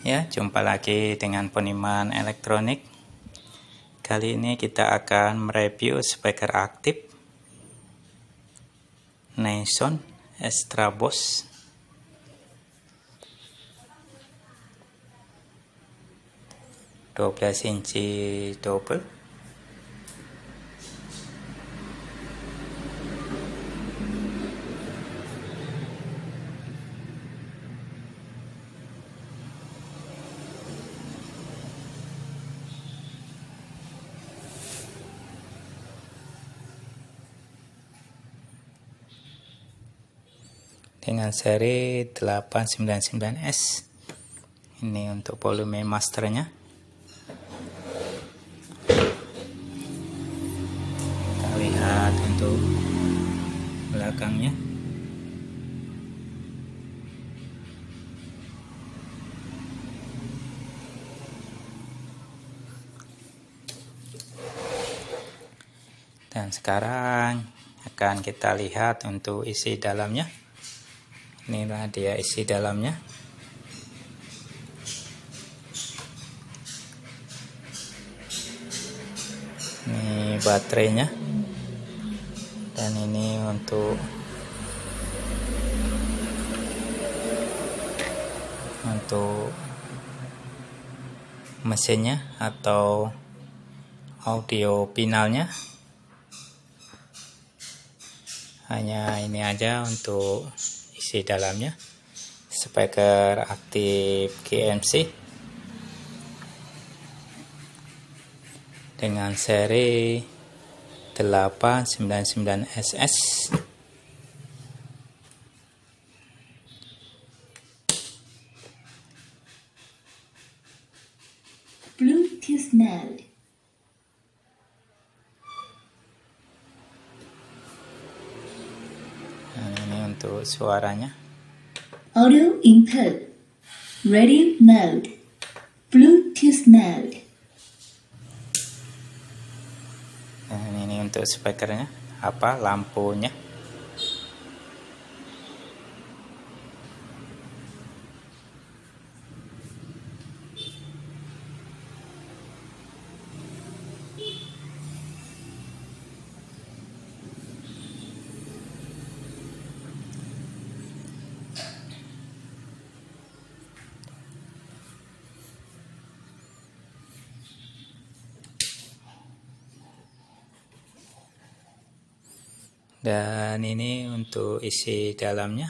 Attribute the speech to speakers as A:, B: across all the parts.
A: Ya, jumpa lagi dengan Poniman Elektronik. Kali ini kita akan mereview speaker aktif Nason Estrabos 12 inci double. Dengan seri 899S. Ini untuk volume masternya. Kita lihat untuk belakangnya. Dan sekarang akan kita lihat untuk isi dalamnya. Inilah dia isi dalamnya. Ini baterainya. Dan ini untuk mesinnya atau audio finalnya. Hanya ini aja untuk isi dalamnya. Speaker aktif GMC dengan seri 899SS.
B: Bluetooth mode.
A: Nah, ini untuk suaranya.
B: Audio input. Radio mode. Bluetooth mode.
A: Nah, ini untuk speakernya, lampunya. Dan ini untuk isi dalamnya.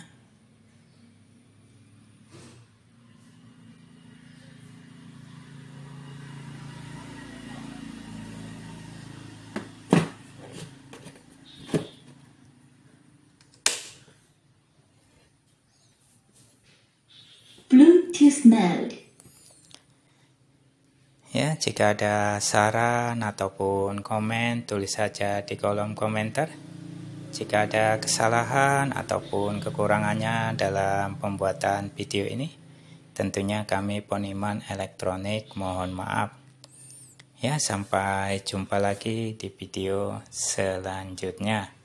B: Bluetooth mode.
A: Ya, jika ada saran ataupun komen, tulis saja di kolom komentar. Jika ada kesalahan ataupun kekurangannya dalam pembuatan video ini, tentunya kami Poniman Elektronik mohon maaf. Ya, sampai jumpa lagi di video selanjutnya.